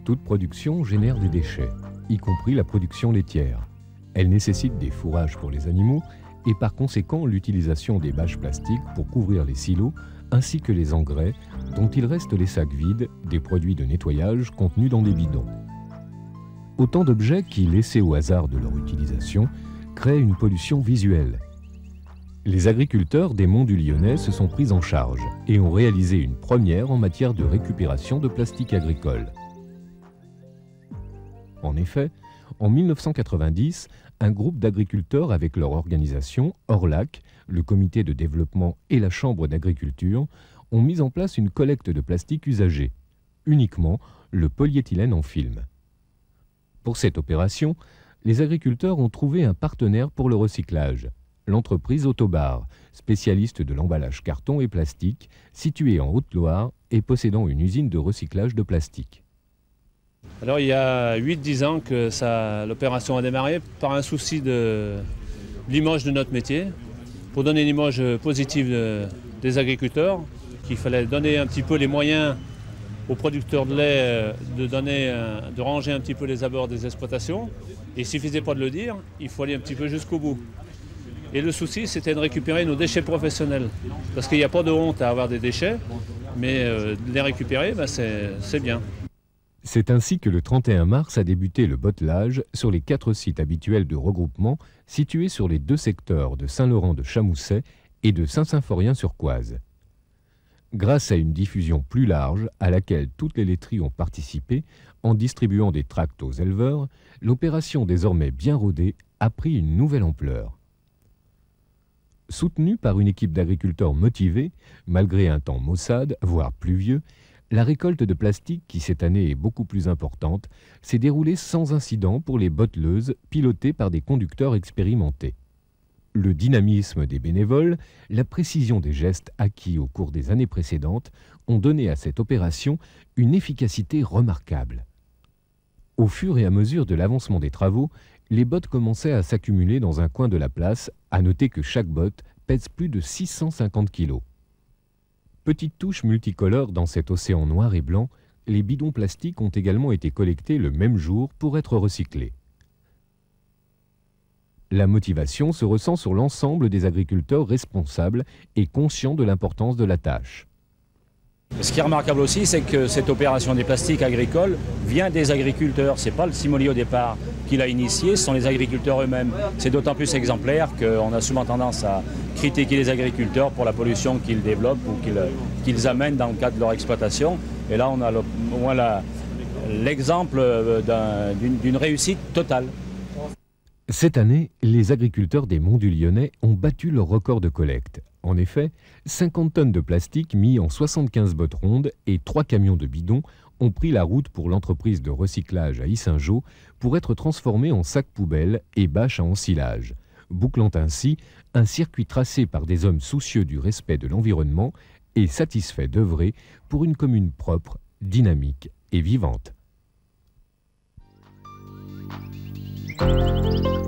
Toute production génère des déchets, y compris la production laitière. Elle nécessite des fourrages pour les animaux et par conséquent l'utilisation des bâches plastiques pour couvrir les silos ainsi que les engrais dont il reste les sacs vides des produits de nettoyage contenus dans des bidons. Autant d'objets qui, laissés au hasard de leur utilisation, créent une pollution visuelle. Les agriculteurs des Monts du Lyonnais se sont pris en charge et ont réalisé une première en matière de récupération de plastique agricole. En effet, en 1990, un groupe d'agriculteurs avec leur organisation, Orlac, le comité de développement et la chambre d'agriculture, ont mis en place une collecte de plastique usagé, uniquement le polyéthylène en film. Pour cette opération, les agriculteurs ont trouvé un partenaire pour le recyclage, l'entreprise Autobar, spécialiste de l'emballage carton et plastique, située en Haute-Loire et possédant une usine de recyclage de plastique. Alors il y a 8-10 ans que l'opération a démarré par un souci de l'image de notre métier, pour donner une image positive des agriculteurs, qu'il fallait donner un petit peu les moyens aux producteurs de lait de ranger un petit peu les abords des exploitations. Et il ne suffisait pas de le dire, il faut aller un petit peu jusqu'au bout. Et le souci, c'était de récupérer nos déchets professionnels. Parce qu'il n'y a pas de honte à avoir des déchets, mais de les récupérer, ben c'est bien. C'est ainsi que le 31 mars a débuté le bottelage sur les 4 sites habituels de regroupement situés sur les 2 secteurs de Saint-Laurent de Chamousset et de Saint-Symphorien-sur-Coise. Grâce à une diffusion plus large à laquelle toutes les laiteries ont participé en distribuant des tracts aux éleveurs, l'opération désormais bien rodée a pris une nouvelle ampleur. Soutenue par une équipe d'agriculteurs motivés, malgré un temps maussade, voire pluvieux, la récolte de plastique, qui cette année est beaucoup plus importante, s'est déroulée sans incident pour les botteleuses pilotées par des conducteurs expérimentés. Le dynamisme des bénévoles, la précision des gestes acquis au cours des années précédentes ont donné à cette opération une efficacité remarquable. Au fur et à mesure de l'avancement des travaux, les bottes commençaient à s'accumuler dans un coin de la place, à noter que chaque botte pèse plus de 650 kg. Petite touche multicolore dans cet océan noir et blanc, les bidons plastiques ont également été collectés le même jour pour être recyclés. La motivation se ressent sur l'ensemble des agriculteurs responsables et conscients de l'importance de la tâche. Ce qui est remarquable aussi, c'est que cette opération des plastiques agricoles vient des agriculteurs. Ce n'est pas le Simoli au départ qui l'a initié, ce sont les agriculteurs eux-mêmes. C'est d'autant plus exemplaire qu'on a souvent tendance à critiquer les agriculteurs pour la pollution qu'ils développent ou qu'ils amènent dans le cadre de leur exploitation. Et là, on a au moins l'exemple d'une réussite totale. Cette année, les agriculteurs des Monts du Lyonnais ont battu leur record de collecte. En effet, 50 tonnes de plastique mis en 75 bottes rondes et 3 camions de bidons ont pris la route pour l'entreprise de recyclage à Yssingeaux pour être transformés en sacs poubelles et bâches à ensilage, bouclant ainsi un circuit tracé par des hommes soucieux du respect de l'environnement et satisfaits d'œuvrer pour une commune propre, dynamique et vivante.